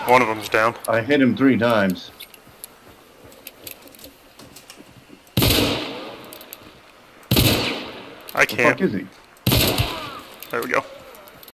One of them's down. I hit him 3 times. I can't. Where the fuck is he? There we go.